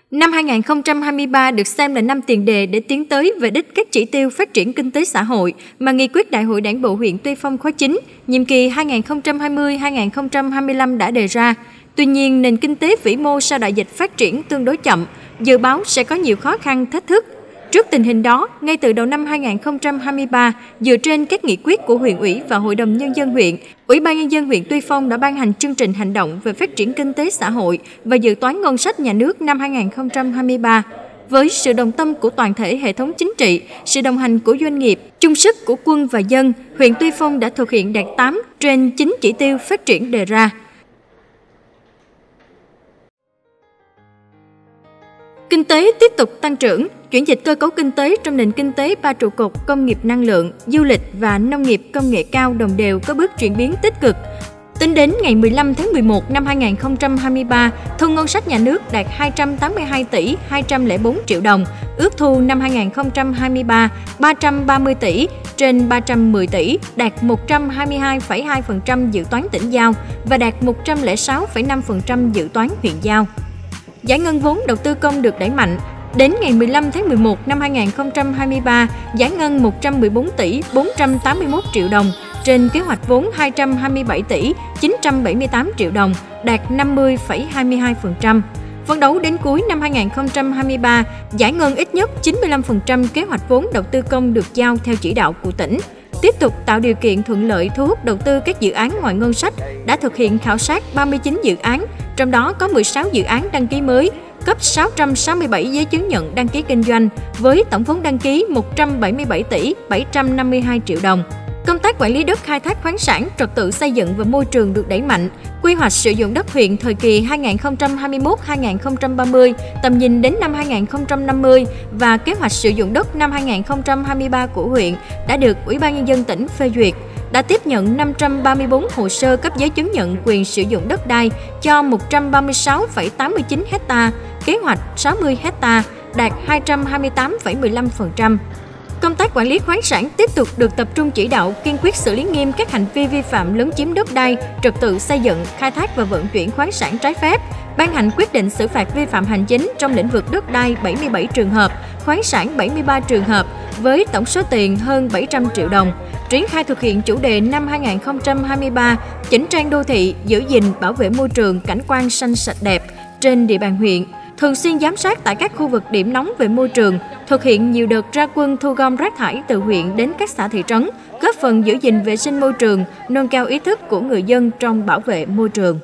Năm 2023 được xem là năm tiền đề để tiến tới về đích các chỉ tiêu phát triển kinh tế xã hội mà Nghị quyết Đại hội Đảng bộ huyện Tuy Phong khóa 9, nhiệm kỳ 2020-2025 đã đề ra. Tuy nhiên, nền kinh tế vĩ mô sau đại dịch phát triển tương đối chậm, dự báo sẽ có nhiều khó khăn, thách thức. Trước tình hình đó, ngay từ đầu năm 2023, dựa trên các nghị quyết của huyện ủy và Hội đồng Nhân dân huyện, Ủy ban Nhân dân huyện Tuy Phong đã ban hành chương trình hành động về phát triển kinh tế xã hội và dự toán ngân sách nhà nước năm 2023. Với sự đồng tâm của toàn thể hệ thống chính trị, sự đồng hành của doanh nghiệp, chung sức của quân và dân, huyện Tuy Phong đã thực hiện đạt 8 trên 9 chỉ tiêu phát triển đề ra. Kinh tế tiếp tục tăng trưởng, chuyển dịch cơ cấu kinh tế trong nền kinh tế ba trụ cột công nghiệp năng lượng, du lịch và nông nghiệp công nghệ cao đồng đều có bước chuyển biến tích cực. Tính đến ngày 15 tháng 11 năm 2023, thu ngân sách nhà nước đạt 282 tỷ 204 triệu đồng, ước thu năm 2023 330 tỷ trên 310 tỷ, đạt 122,2% dự toán tỉnh giao và đạt 106,5% dự toán huyện giao. Giải ngân vốn đầu tư công được đẩy mạnh. Đến ngày 15 tháng 11 năm 2023, giải ngân 114 tỷ 481 triệu đồng trên kế hoạch vốn 227 tỷ 978 triệu đồng, đạt 50,22%. Phấn đấu đến cuối năm 2023, giải ngân ít nhất 95% kế hoạch vốn đầu tư công được giao theo chỉ đạo của tỉnh. Tiếp tục tạo điều kiện thuận lợi thu hút đầu tư các dự án ngoài ngân sách, đã thực hiện khảo sát 39 dự án, trong đó có 16 dự án đăng ký mới, cấp 667 giấy chứng nhận đăng ký kinh doanh với tổng vốn đăng ký 177 tỷ 752 triệu đồng. Công tác quản lý đất khai thác khoáng sản, trật tự xây dựng và môi trường được đẩy mạnh. Quy hoạch sử dụng đất huyện thời kỳ 2021-2030, tầm nhìn đến năm 2050 và kế hoạch sử dụng đất năm 2023 của huyện đã được Ủy ban Nhân dân tỉnh phê duyệt. Đã tiếp nhận 534 hồ sơ cấp giấy chứng nhận quyền sử dụng đất đai cho 136,89 ha, kế hoạch 60 ha, đạt 228,15%. Công tác quản lý khoáng sản tiếp tục được tập trung chỉ đạo, kiên quyết xử lý nghiêm các hành vi vi phạm lấn chiếm đất đai, trật tự xây dựng, khai thác và vận chuyển khoáng sản trái phép, ban hành quyết định xử phạt vi phạm hành chính trong lĩnh vực đất đai 77 trường hợp, khoáng sản 73 trường hợp với tổng số tiền hơn 700 triệu đồng. Triển khai thực hiện chủ đề năm 2023, chỉnh trang đô thị, giữ gìn, bảo vệ môi trường, cảnh quan xanh sạch đẹp trên địa bàn huyện. Thường xuyên giám sát tại các khu vực điểm nóng về môi trường, thực hiện nhiều đợt ra quân thu gom rác thải từ huyện đến các xã thị trấn, góp phần giữ gìn vệ sinh môi trường, nâng cao ý thức của người dân trong bảo vệ môi trường.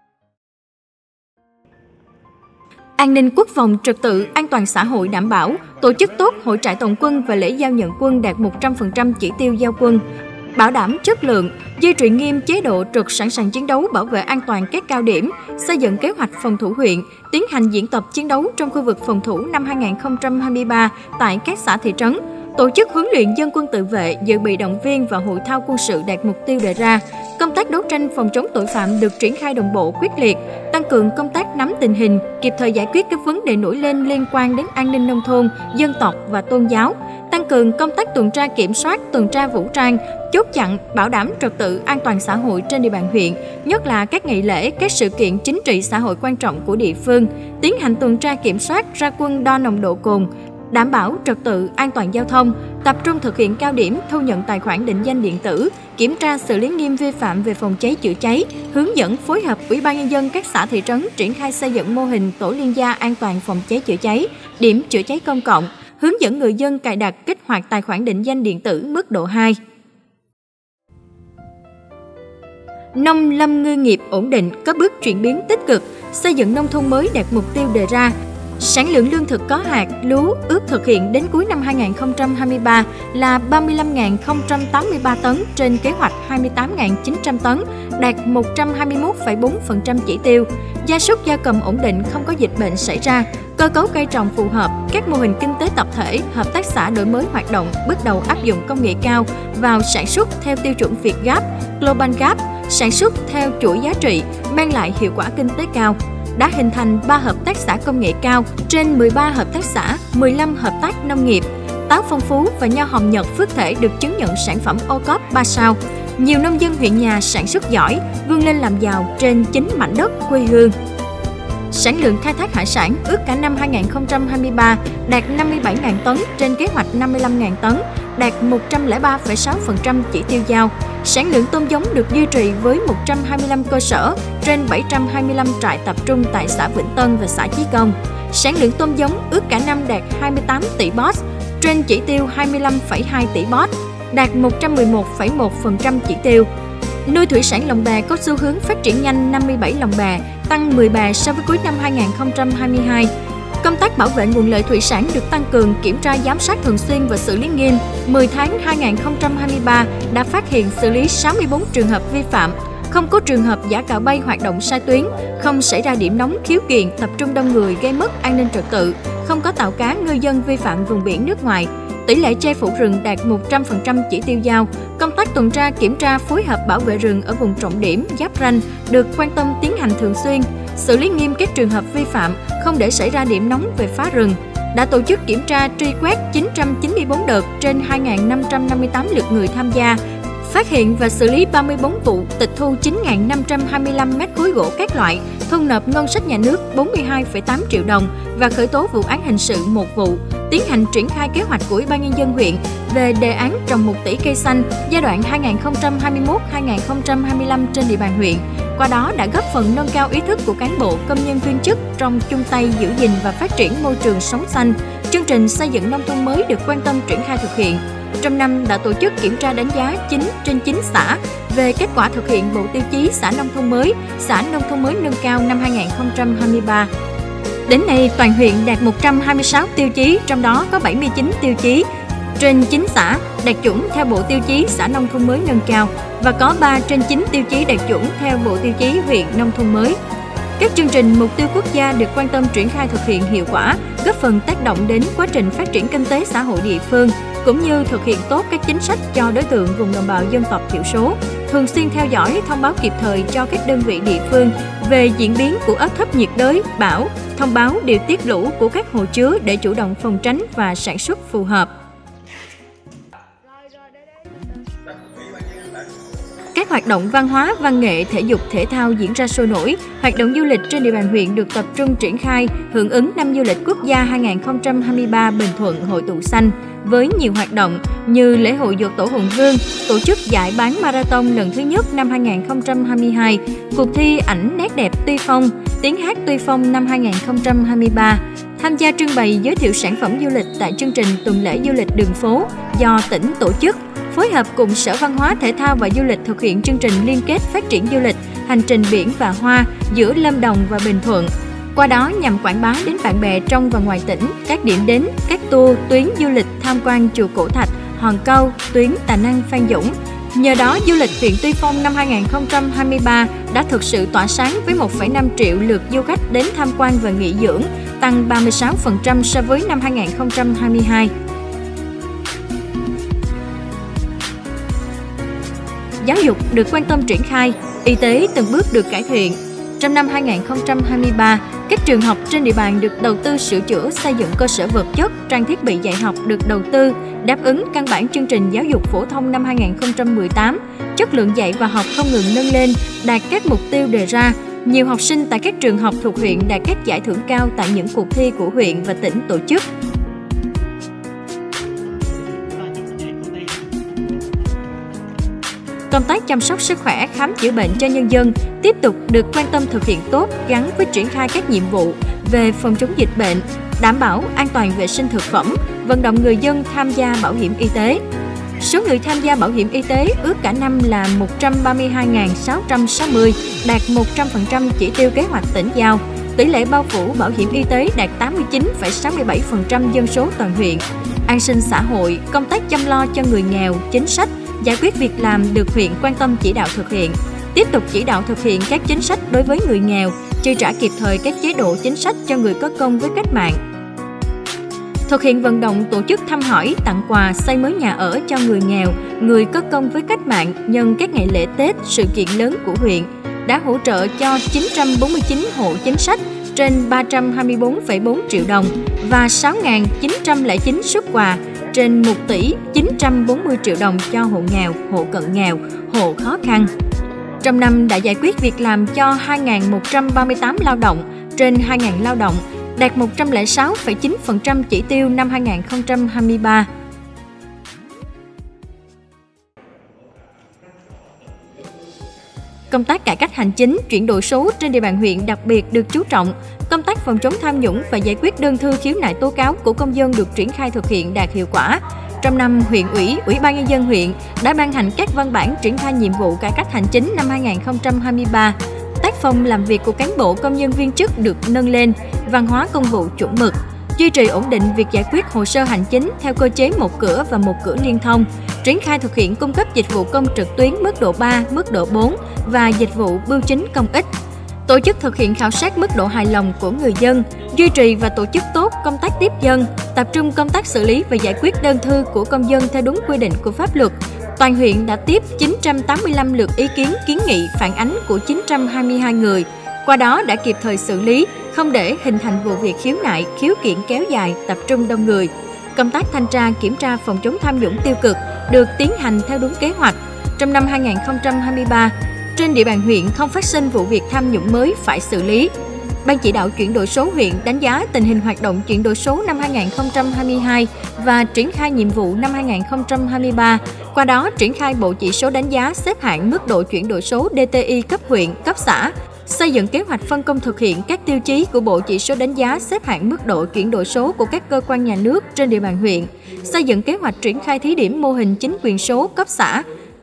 An ninh quốc phòng, trật tự, an toàn xã hội đảm bảo, tổ chức tốt hội trại tổng quân và lễ giao nhận quân đạt 100% chỉ tiêu giao quân. Bảo đảm chất lượng, duy trì nghiêm chế độ trực sẵn sàng chiến đấu bảo vệ an toàn các cao điểm, xây dựng kế hoạch phòng thủ huyện, tiến hành diễn tập chiến đấu trong khu vực phòng thủ năm 2023 tại các xã thị trấn, tổ chức huấn luyện dân quân tự vệ, dự bị động viên và hội thao quân sự đạt mục tiêu đề ra. Công tác đấu tranh phòng chống tội phạm được triển khai đồng bộ quyết liệt, tăng cường công tác nắm tình hình, kịp thời giải quyết các vấn đề nổi lên liên quan đến an ninh nông thôn, dân tộc và tôn giáo, tăng cường công tác tuần tra kiểm soát, tuần tra vũ trang, chốt chặn, bảo đảm trật tự an toàn xã hội trên địa bàn huyện, nhất là các ngày lễ, các sự kiện chính trị xã hội quan trọng của địa phương, tiến hành tuần tra kiểm soát, ra quân đo nồng độ cồn, đảm bảo trật tự an toàn giao thông, tập trung thực hiện cao điểm thu nhận tài khoản định danh điện tử, kiểm tra xử lý nghiêm vi phạm về phòng cháy chữa cháy, hướng dẫn phối hợp Ủy ban Nhân dân các xã thị trấn triển khai xây dựng mô hình tổ liên gia an toàn phòng cháy chữa cháy, điểm chữa cháy công cộng, hướng dẫn người dân cài đặt kích hoạt tài khoản định danh điện tử mức độ 2. Nông lâm ngư nghiệp ổn định, có bước chuyển biến tích cực, xây dựng nông thôn mới đạt mục tiêu đề ra. Sản lượng lương thực có hạt, lúa ước thực hiện đến cuối năm 2023 là 35.083 tấn trên kế hoạch 28.900 tấn, đạt 121,4% chỉ tiêu. Gia súc gia cầm ổn định, không có dịch bệnh xảy ra. Cơ cấu cây trồng phù hợp, các mô hình kinh tế tập thể, hợp tác xã đổi mới hoạt động, bước đầu áp dụng công nghệ cao vào sản xuất theo tiêu chuẩn Việt Gap, Global Gap, sản xuất theo chuỗi giá trị, mang lại hiệu quả kinh tế cao. Đã hình thành 3 hợp tác xã công nghệ cao, trên 13 hợp tác xã, 15 hợp tác nông nghiệp. Táo Phong Phú và nho Hồng Nhật Phước Thể được chứng nhận sản phẩm OCOP 3 sao. Nhiều nông dân huyện nhà sản xuất giỏi, vươn lên làm giàu trên chính mảnh đất quê hương. Sản lượng khai thác hải sản ước cả năm 2023 đạt 57.000 tấn trên kế hoạch 55.000 tấn, đạt 103,6% chỉ tiêu giao. Sản lượng tôm giống được duy trì với 125 cơ sở trên 725 trại tập trung tại xã Vĩnh Tân và xã Chí Công. Sản lượng tôm giống ước cả năm đạt 28 tỷ box trên chỉ tiêu 25,2 tỷ box, đạt 111,1% chỉ tiêu. Nuôi thủy sản lồng bè có xu hướng phát triển nhanh, 57 lồng bè, tăng 10 bè so với cuối năm 2022. Công tác bảo vệ nguồn lợi thủy sản được tăng cường, kiểm tra giám sát thường xuyên và xử lý nghiêm. 10 tháng 2023 đã phát hiện xử lý 64 trường hợp vi phạm, không có trường hợp giã cào bay hoạt động sai tuyến, không xảy ra điểm nóng khiếu kiện tập trung đông người gây mất an ninh trật tự, không có tàu cá ngư dân vi phạm vùng biển nước ngoài. Tỷ lệ che phủ rừng đạt 100% chỉ tiêu giao. Công tác tuần tra, kiểm tra, phối hợp bảo vệ rừng ở vùng trọng điểm, giáp ranh được quan tâm tiến hành thường xuyên, xử lý nghiêm các trường hợp vi phạm, không để xảy ra điểm nóng về phá rừng. Đã tổ chức kiểm tra, truy quét 994 đợt trên 2.558 lượt người tham gia, phát hiện và xử lý 34 vụ, tịch thu 9.525 mét khối gỗ các loại, thu nộp ngân sách nhà nước 42,8 triệu đồng và khởi tố vụ án hình sự 1 vụ. Tiến hành triển khai kế hoạch của Ủy ban Nhân dân huyện về đề án trồng 1 tỷ cây xanh giai đoạn 2021-2025 trên địa bàn huyện. Qua đó đã góp phần nâng cao ý thức của cán bộ, công nhân viên chức trong chung tay giữ gìn và phát triển môi trường sống xanh. Chương trình xây dựng nông thôn mới được quan tâm triển khai thực hiện. Trong năm đã tổ chức kiểm tra đánh giá 9 trên 9 xã về kết quả thực hiện bộ tiêu chí xã nông thôn mới nâng cao năm 2023. Đến nay, toàn huyện đạt 126 tiêu chí, trong đó có 79 tiêu chí trên 9 xã đạt chuẩn theo bộ tiêu chí xã nông thôn mới nâng cao và có 3 trên 9 tiêu chí đạt chuẩn theo bộ tiêu chí huyện nông thôn mới. Các chương trình mục tiêu quốc gia được quan tâm triển khai thực hiện hiệu quả, góp phần tác động đến quá trình phát triển kinh tế xã hội địa phương, cũng như thực hiện tốt các chính sách cho đối tượng vùng đồng bào dân tộc thiểu số, thường xuyên theo dõi, thông báo kịp thời cho các đơn vị địa phương về diễn biến của áp thấp nhiệt đới, bão, thông báo điều tiết lũ của các hồ chứa để chủ động phòng tránh và sản xuất phù hợp. Các hoạt động văn hóa, văn nghệ, thể dục, thể thao diễn ra sôi nổi. Hoạt động du lịch trên địa bàn huyện được tập trung triển khai hưởng ứng năm du lịch quốc gia 2023 Bình Thuận Hội tụ xanh với nhiều hoạt động như lễ hội dỗ tổ Hùng Vương, tổ chức giải bán marathon lần thứ nhất năm 2022, cuộc thi ảnh nét đẹp Tuy Phong, tiếng hát Tuy Phong năm 2023, tham gia trưng bày giới thiệu sản phẩm du lịch tại chương trình tuần lễ du lịch đường phố do tỉnh tổ chức, phối hợp cùng Sở Văn hóa Thể thao và Du lịch thực hiện chương trình liên kết phát triển du lịch hành trình biển và hoa giữa Lâm Đồng và Bình Thuận. Qua đó nhằm quảng bá đến bạn bè trong và ngoài tỉnh các điểm đến, các tour, tuyến du lịch tham quan chùa Cổ Thạch, Hòn Câu, tuyến Tà Năng, Phan Dũng. Nhờ đó, du lịch huyện Tuy Phong năm 2023 đã thực sự tỏa sáng với 1,5 triệu lượt du khách đến tham quan và nghỉ dưỡng, tăng 36% so với năm 2022. Giáo dục được quan tâm triển khai, y tế từng bước được cải thiện. Trong năm 2023, các trường học trên địa bàn được đầu tư sửa chữa, xây dựng cơ sở vật chất, trang thiết bị dạy học được đầu tư, đáp ứng căn bản chương trình giáo dục phổ thông năm 2018. Chất lượng dạy và học không ngừng nâng lên, đạt các mục tiêu đề ra. Nhiều học sinh tại các trường học thuộc huyện đạt các giải thưởng cao tại những cuộc thi của huyện và tỉnh tổ chức. Công tác chăm sóc sức khỏe, khám chữa bệnh cho nhân dân tiếp tục được quan tâm thực hiện tốt gắn với triển khai các nhiệm vụ về phòng chống dịch bệnh, đảm bảo an toàn vệ sinh thực phẩm, vận động người dân tham gia bảo hiểm y tế. Số người tham gia bảo hiểm y tế ước cả năm là 132.660, đạt 100% chỉ tiêu kế hoạch tỉnh giao. Tỷ lệ bao phủ bảo hiểm y tế đạt 89,67% dân số toàn huyện. An sinh xã hội, công tác chăm lo cho người nghèo, chính sách, giải quyết việc làm được huyện quan tâm chỉ đạo thực hiện. Tiếp tục chỉ đạo thực hiện các chính sách đối với người nghèo, chi trả kịp thời các chế độ chính sách cho người có công với cách mạng. Thực hiện vận động tổ chức thăm hỏi, tặng quà, xây mới nhà ở cho người nghèo, người có công với cách mạng nhân các ngày lễ Tết, sự kiện lớn của huyện, đã hỗ trợ cho 949 hộ chính sách trên 324,4 triệu đồng và 6.909 suất quà trên 1 tỷ 940 triệu đồng cho hộ nghèo, hộ cận nghèo, hộ khó khăn. Trong năm đã giải quyết việc làm cho 2.138 lao động trên 2.000 lao động, đạt 106,9% chỉ tiêu năm 2023. Công tác cải cách hành chính, chuyển đổi số trên địa bàn huyện đặc biệt được chú trọng. Công tác phòng chống tham nhũng và giải quyết đơn thư khiếu nại tố cáo của công dân được triển khai thực hiện đạt hiệu quả. Trong năm, huyện ủy, Ủy ban Nhân dân huyện đã ban hành các văn bản triển khai nhiệm vụ cải cách hành chính năm 2023. Tác phong làm việc của cán bộ công nhân viên chức được nâng lên, văn hóa công vụ chuẩn mực. Duy trì ổn định việc giải quyết hồ sơ hành chính theo cơ chế một cửa và một cửa liên thông, triển khai thực hiện cung cấp dịch vụ công trực tuyến mức độ 3, mức độ 4 và dịch vụ bưu chính công ích. Tổ chức thực hiện khảo sát mức độ hài lòng của người dân, duy trì và tổ chức tốt công tác tiếp dân, tập trung công tác xử lý và giải quyết đơn thư của công dân theo đúng quy định của pháp luật. Toàn huyện đã tiếp 985 lượt ý kiến, kiến nghị, phản ánh của 922 người. Qua đó đã kịp thời xử lý, không để hình thành vụ việc khiếu nại, khiếu kiện kéo dài, tập trung đông người. Công tác thanh tra, kiểm tra phòng chống tham nhũng tiêu cực được tiến hành theo đúng kế hoạch. Trong năm 2023, trên địa bàn huyện không phát sinh vụ việc tham nhũng mới phải xử lý. Ban chỉ đạo chuyển đổi số huyện đánh giá tình hình hoạt động chuyển đổi số năm 2022 và triển khai nhiệm vụ năm 2023. Qua đó triển khai bộ chỉ số đánh giá xếp hạng mức độ chuyển đổi số DTI cấp huyện, cấp xã, xây dựng kế hoạch phân công thực hiện các tiêu chí của bộ chỉ số đánh giá xếp hạng mức độ chuyển đổi số của các cơ quan nhà nước trên địa bàn huyện, xây dựng kế hoạch triển khai thí điểm mô hình chính quyền số cấp xã.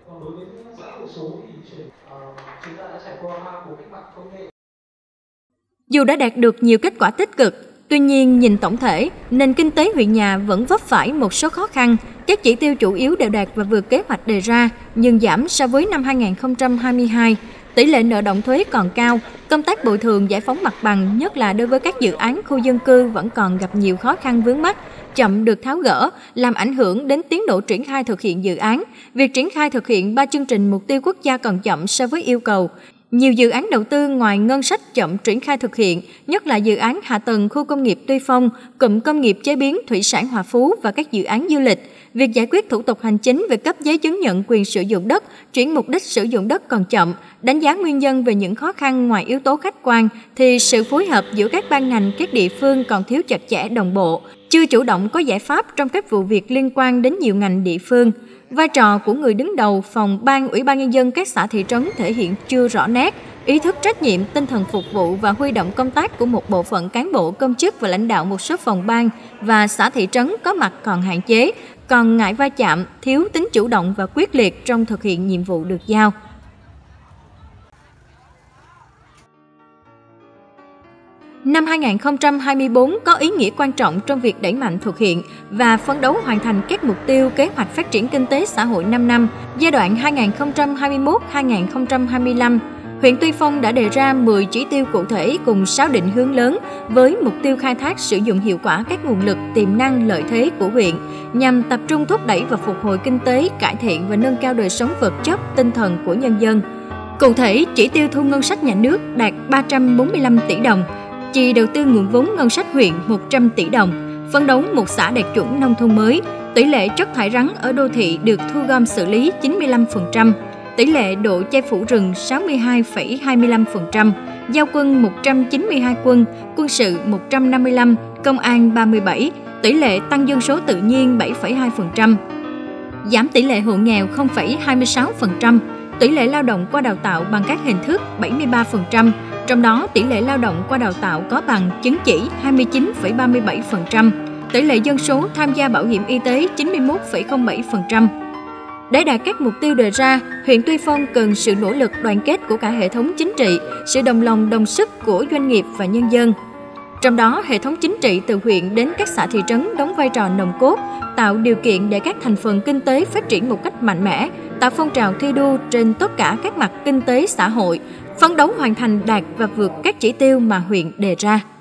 Dù đã đạt được nhiều kết quả tích cực, tuy nhiên nhìn tổng thể, nền kinh tế huyện nhà vẫn vấp phải một số khó khăn. Các chỉ tiêu chủ yếu đều đạt và vượt kế hoạch đề ra, nhưng giảm so với năm 2022. Tỷ lệ nợ động thuế còn cao, công tác bồi thường giải phóng mặt bằng, nhất là đối với các dự án khu dân cư vẫn còn gặp nhiều khó khăn vướng mắc, chậm được tháo gỡ, làm ảnh hưởng đến tiến độ triển khai thực hiện dự án. Việc triển khai thực hiện 3 chương trình mục tiêu quốc gia còn chậm so với yêu cầu. Nhiều dự án đầu tư ngoài ngân sách chậm triển khai thực hiện, nhất là dự án hạ tầng khu công nghiệp Tuy Phong, cụm công nghiệp chế biến thủy sản Hòa Phú và các dự án du lịch. Việc giải quyết thủ tục hành chính về cấp giấy chứng nhận quyền sử dụng đất, chuyển mục đích sử dụng đất còn chậm. Đánh giá nguyên nhân về những khó khăn ngoài yếu tố khách quan thì sự phối hợp giữa các ban ngành, các địa phương còn thiếu chặt chẽ đồng bộ, chưa chủ động có giải pháp trong các vụ việc liên quan đến nhiều ngành địa phương. Vai trò của người đứng đầu phòng ban Ủy ban Nhân dân các xã thị trấn thể hiện chưa rõ nét, ý thức trách nhiệm, tinh thần phục vụ và huy động công tác của một bộ phận cán bộ công chức và lãnh đạo một số phòng ban và xã thị trấn có mặt còn hạn chế, còn ngại va chạm, thiếu tính chủ động và quyết liệt trong thực hiện nhiệm vụ được giao. Năm 2024 có ý nghĩa quan trọng trong việc đẩy mạnh thực hiện và phấn đấu hoàn thành các mục tiêu kế hoạch phát triển kinh tế xã hội 5 năm, giai đoạn 2021-2025. Huyện Tuy Phong đã đề ra 10 chỉ tiêu cụ thể cùng 6 định hướng lớn với mục tiêu khai thác sử dụng hiệu quả các nguồn lực, tiềm năng, lợi thế của huyện nhằm tập trung thúc đẩy và phục hồi kinh tế, cải thiện và nâng cao đời sống vật chất, tinh thần của nhân dân. Cụ thể, chỉ tiêu thu ngân sách nhà nước đạt 345 tỷ đồng, chi đầu tư nguồn vốn ngân sách huyện 100 tỷ đồng, phấn đấu một xã đạt chuẩn nông thôn mới, tỷ lệ chất thải rắn ở đô thị được thu gom xử lý 95%, tỷ lệ độ che phủ rừng 62,25%, giao quân 192 quân, quân sự 155, công an 37, tỷ lệ tăng dân số tự nhiên 7,2%, giảm tỷ lệ hộ nghèo 0,26%, tỷ lệ lao động qua đào tạo bằng các hình thức 73%, trong đó tỷ lệ lao động qua đào tạo có bằng chứng chỉ 29,37%, tỷ lệ dân số tham gia bảo hiểm y tế 91,07%. Để đạt các mục tiêu đề ra, huyện Tuy Phong cần sự nỗ lực đoàn kết của cả hệ thống chính trị, sự đồng lòng đồng sức của doanh nghiệp và nhân dân. Trong đó, hệ thống chính trị từ huyện đến các xã thị trấn đóng vai trò nòng cốt, tạo điều kiện để các thành phần kinh tế phát triển một cách mạnh mẽ, tạo phong trào thi đua trên tất cả các mặt kinh tế xã hội, phấn đấu hoàn thành đạt và vượt các chỉ tiêu mà huyện đề ra.